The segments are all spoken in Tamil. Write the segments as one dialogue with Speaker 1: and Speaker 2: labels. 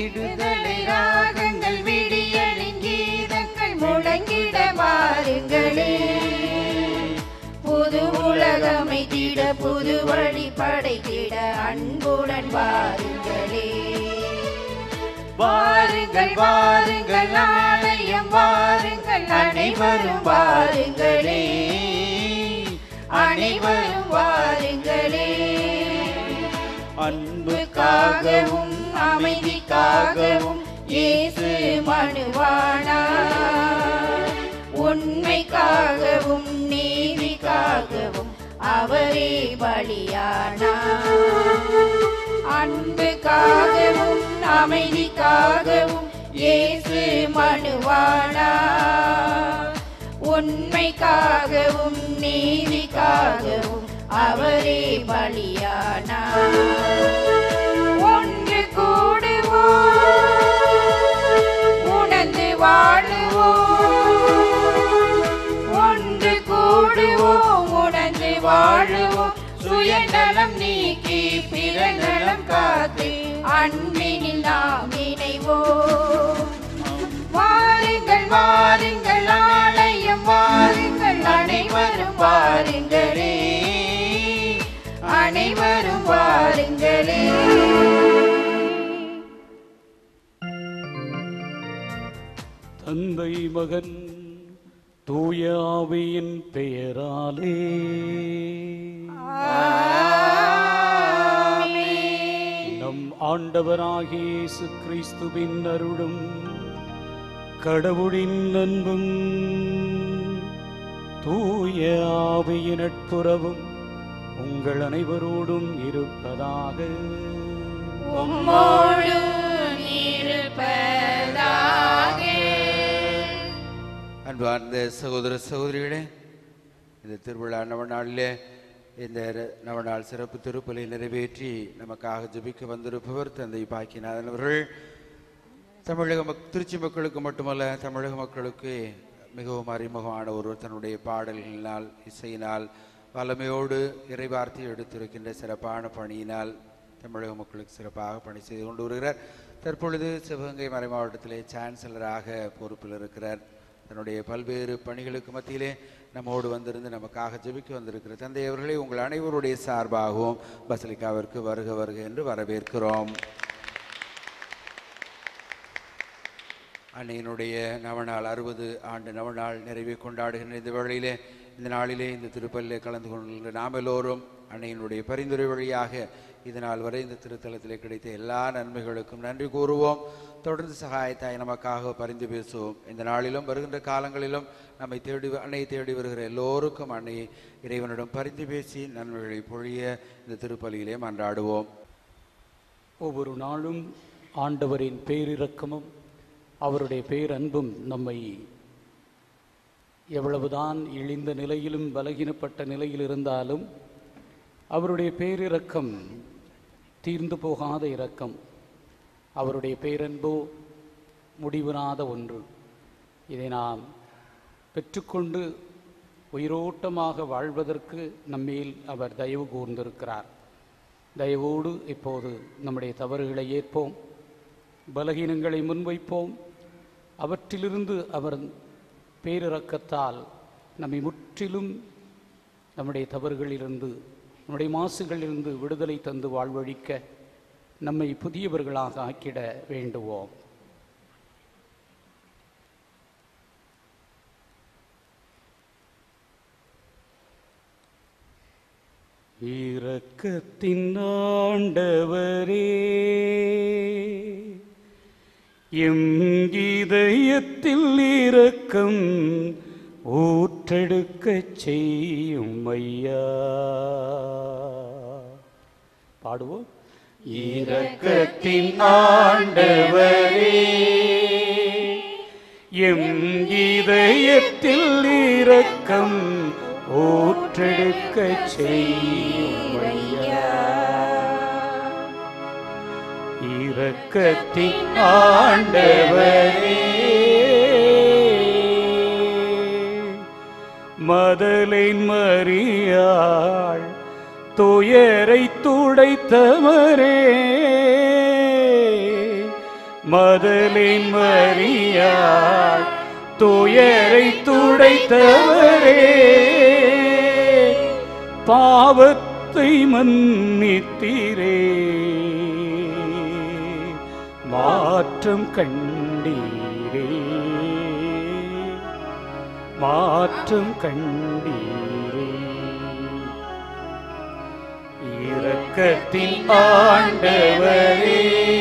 Speaker 1: விடுதலை ராகங்கள் விடியலின் கீதங்கள் முழங்கிட வாருங்களே. புது உலகமைத்திட புது வழி படைத்திட அன்புடன் வாருங்களே. வாருங்கள் வாருங்கள் ஆலயம் வாருங்கள் அனைவரும் வாருங்களே. அனைவரும் வாருங்களே. அன்புக்காகவும் அமைதிக்காகவும் இயேசு மனுவானார். உண்மைக்காகவும் நீதிக்காகவும் அவரே பலியானார். அன்புக்காகவும் அமைதிக்காகவும் இயேசு மனுவானார். உண்மைக்காகவும் நீதிக்காகவும் அவரே பலியானார். ஒன்று கூடுவோம், உணர்ந்து வாழுவோம். ஒன்று கூடுவோம், உணர்ந்து வாழுவோம். சுயநலம் நீக்கி பிறநலம் காத்து அன்பினில் நாம் இணைவோம். வாருங்கள் வாருங்கள் ஆலயம் வாருங்கள் அனைவரும் வாருங்களே. அனைவரும் வாருங்களே.
Speaker 2: தந்தை மகன் தூய ஆவியின் பெயராலே நம் ஆண்டவராகிய இயேசு கிறிஸ்துவின் அருளும் கடவுளின் அன்பும் தூய ஆவியின் நட்புறவும் உங்கள் அனைவரோடும் இருப்பதாக.
Speaker 3: அன்பார்ந்த சகோதர சகோதரிகளே, இந்த திருவிழா நவநாளிலே இந்த நவநாள் சிறப்பு திருப்பலி நிறைவேற்றி நமக்காக ஜெபிக்க வந்திருப்பவர் தந்தை பாக்கியநாதன் அவர்கள். திருச்சி மக்களுக்கு மட்டுமல்ல, தமிழக மக்களுக்கு மிகவும் அறிமுகமான ஒருவர். தன்னுடைய பாடல்களினால் இசையினால் வல்லமையோடு இறைவார்த்தை எடுத்திருக்கின்ற சிறப்பான பணியினால் தமிழக மக்களுக்கு சிறப்பாக பணி செய்து கொண்டு வருகிறார். தற்பொழுது சிவகங்கை மறை மாவட்டத்திலே சான்சலராக பொறுப்பில் இருக்கிறார். தன்னுடைய பல்வேறு பணிகளுக்கு மத்தியிலே நம்மோடு வந்திருந்து நமக்காக ஜெபிக்க வந்திருக்கிற தந்தை அவர்களை உங்கள் அனைவருடைய சார்பாகவும் பசலிக்காவிற்கு வருக வருக என்று வரவேற்கிறோம். அன்னையினுடைய நவநாள் 60 ஆண்டு நவநாள் நிறைவை கொண்டாடுகின்ற இந்த வேளையிலே, இந்த நாளிலே இந்த திருப்பலிலே கலந்து கொள்கின்ற நாம் எல்லோரும் அன்னையினுடைய பரிந்துரை வழியாக இதனால் வரை இந்த திருத்தலத்திலே கிடைத்த எல்லா நன்மைகளுக்கும் நன்றி கூறுவோம். தொடர்ந்து சகாயத்தாய் நமக்காக பரிந்து பேசுவோம். இந்த நாளிலும் வருகின்ற காலங்களிலும் நம்மை அன்னையை தேடி வருகிற எல்லோருக்கும் அன்னை இறைவனிடம் பரிந்து பேசி நன்மைகளை பொழிய இந்த திருப்பலியிலே மன்றாடுவோம்.
Speaker 2: ஒவ்வொரு நாளும் ஆண்டவரின் பேரிரக்கமும் அவருடைய பேரன்பும் நம்மை எவ்வளவுதான் இழிந்த நிலையிலும் பலகீனப்பட்ட நிலையில் இருந்தாலும் அவருடைய பேரிரக்கம் தீர்ந்து போகாத இரக்கம், அவருடைய பேரன்போ முடிவிராத ஒன்று. இதை நாம் பெற்றுக்கொண்டு உயிரோட்டமாக வாழ்வதற்கு நம்மேல் அவர் தயவு கூர்ந்திருக்கிறார். தயவோடு இப்போது நம்முடைய தவறுகளை ஏற்போம், பலகீனங்களை முன்வைப்போம். அவற்றிலிருந்து அவர் பேரிரக்கத்தால் நம்மை முற்றிலும் நம்முடைய தவறுகளிலிருந்து நம்முடைய மாசுகளிலிருந்து விடுதலை தந்து வாழ்வழிக்க நம்மை புதியவர்களாக ஆக்கிட வேண்டுவோம். இரக்கத்தின் ஆண்டவரே, எம் இதயத்தில் இரக்கம் ஊற்றெடுக்கச் செய்யும் ஐயா. பாடுவோம். இரக்கத்தின் ஆண்டவரே, எம் இதயத்தில் இரக்கம் ஊற்றெடுக்கச் செய்யும் ஐயா. இரக்கத்தின் ஆண்டவரே, மதலின் மரியாள் துயரை துடைத்தவரே, மதலேன் மரியாள் துயரை துடைத்தவரே, பாவத்தை மன்னித்தீரே, மாற்றம் கண்டீரே, மாற்றம் கண்டீரே. இரக்கத்தின் ஆண்டவரே,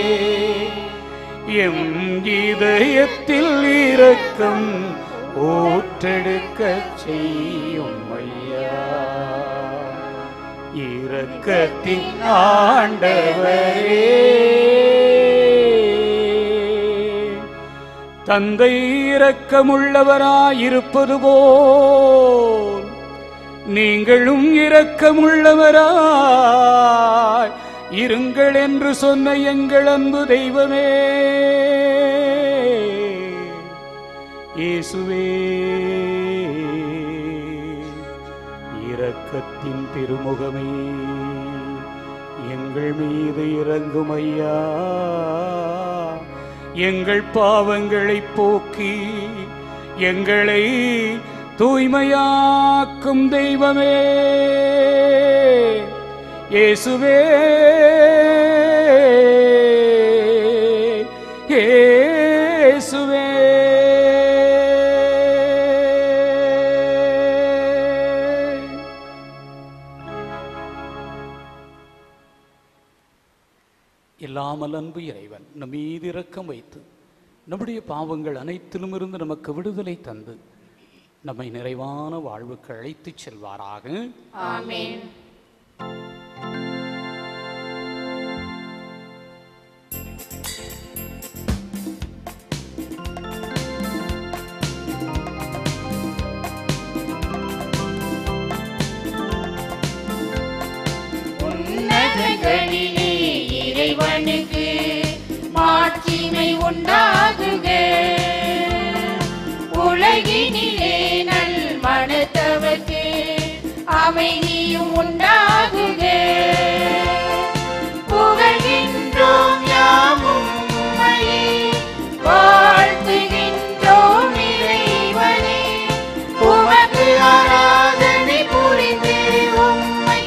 Speaker 2: எம் இதயத்தில் இரக்கம் ஊற்றெடுக்க செய்யும் ஐயா. இரக்கத்தின் ஆண்டவரே, தந்தை இரக்கமுள்ளவராயிருப்பது போல் நீங்களும் இரக்கமுள்ளவராய் இருங்கள் என்று சொன்ன எங்கள் அன்பு தெய்வமே, இயேசுவே, இரக்கத்தின் திருமுகமே, எங்கள் மீது இரங்கும் ஐயா. எங்கள் பாவங்களை போக்கி எங்களை தூய்மையாக்கும் தெய்வமே, இயேசுவே, இயேசுவே. இல்லாமல் அன்பு இறைவன் நம் மீது இரக்கம் வைத்து நம்முடைய பாவங்கள் அனைத்திலும் இருந்து நமக்கு விடுதலை தந்து நம்மை நிறைவான வாழ்வுக்கு அழைத்துச் செல்வாராக.
Speaker 1: ஆமென். உன்னதங்களிலே இறைவனுக்கு மாட்சிமை உண்டாகுக. உலகினிலே நல் மனத்தவர்க்கு அமைதியும் உண்டாகுக. புகழ்கின்றோம் யாமும் உம்மையே, வாழ்த்துகின்றோம் இறைவனே. உமக்கு ஆராதனை புரிந்து உம்மை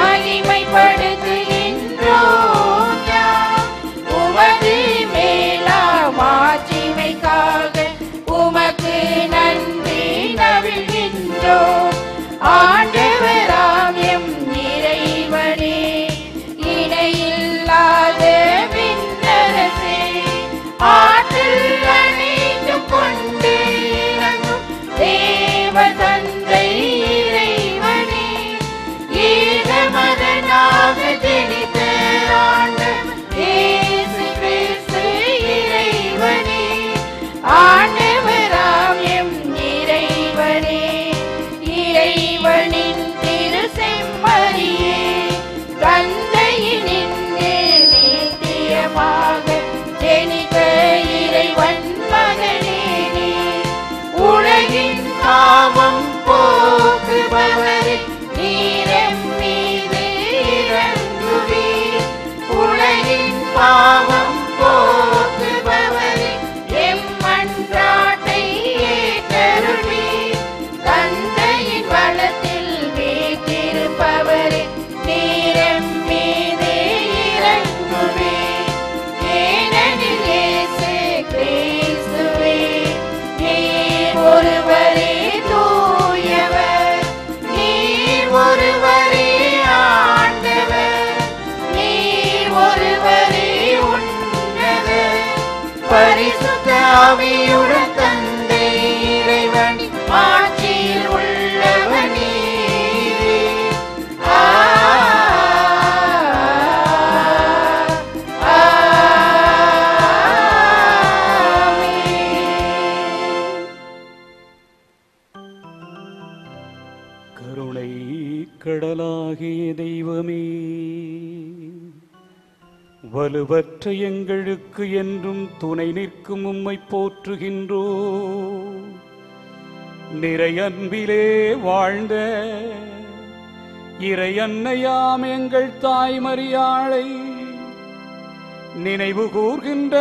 Speaker 1: மகிமைப்படுத்துகின்றோம் யாம். உமது மேலா மாட்சிமைக்காக உமக்கு நன்றி நவிழ்கின்றோம். ஆண்டவராம் எம் இறைவனே, இணையில்லாத விண்ணரசே, ஆற்றல் அனைத்தும் கொண்டு இறங்கும் தேவ தந்தை இறைவனே, ஏகமகனாக ஜனித்த ஆண்டவர் இயேசு கிறிஸ்து இறைவனே. ஆண்டவராம் எம் இறைவனே, இறைவனின் திருசெம்மறியே, தந்தையினின்று நித்தியமாக ஜனித்த இறைவன் மகனே நீ. உலகின் பாவம் போக்குபவரே, நீரம் மீது இறங்குவீர். உலகின் பாவம் போக்குபவரே, எம் மன்றாட்டை ஏற்றருள்வீர். தந்தையின் வலத்தில் வீற்றிருப்பவரே, நீரம் மீது இறங்குவீர். ஏனெனில் இயேசு கிறிஸ்துவே, நீர் ஒருவரே தூயவர், நீர் ஒருவரே ஆண்டவர், நீர் ஒருவரே உன்னதர். பரிசுத்த ஆவியுடன் தந்தை இறைவனின் ஆட்சியில் உள்ளவர் நீரே.
Speaker 2: கருணை கடலாகிய தெய்வமே, வலுவற்ற எங்களுக்கு என்றும் துணை நிற்கும் உம்மை போற்றுகின்றோ. நிறையன்பிலே வாழ்ந்த இறையன்னையாம் எங்கள் தாய் மரியாளை நினைவு கூர்கின்ற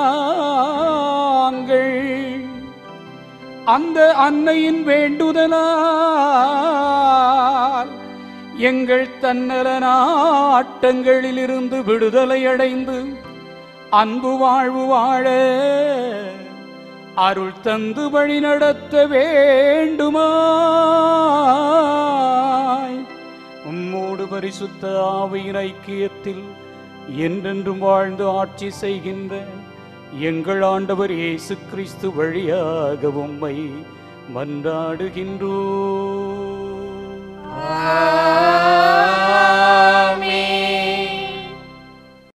Speaker 2: நாங்கள் அந்த அன்னையின் வேண்டுதலால் எங்கள் தன்னல நாட்டங்களிலிருந்து விடுதலை அடைந்து அன்பு வாழ்வு வாழ அருள் தந்து வழி நடத்த வேண்டுமாய் உம்மோடு பரிசுத்த ஆவியின் ஐக்கியத்தில் என்றென்றும் வாழ்ந்து ஆட்சி செய்கின்ற எங்கள் ஆண்டவர் இயேசு கிறிஸ்து வழியாக உம்மை மன்றாடுகின்றோம்.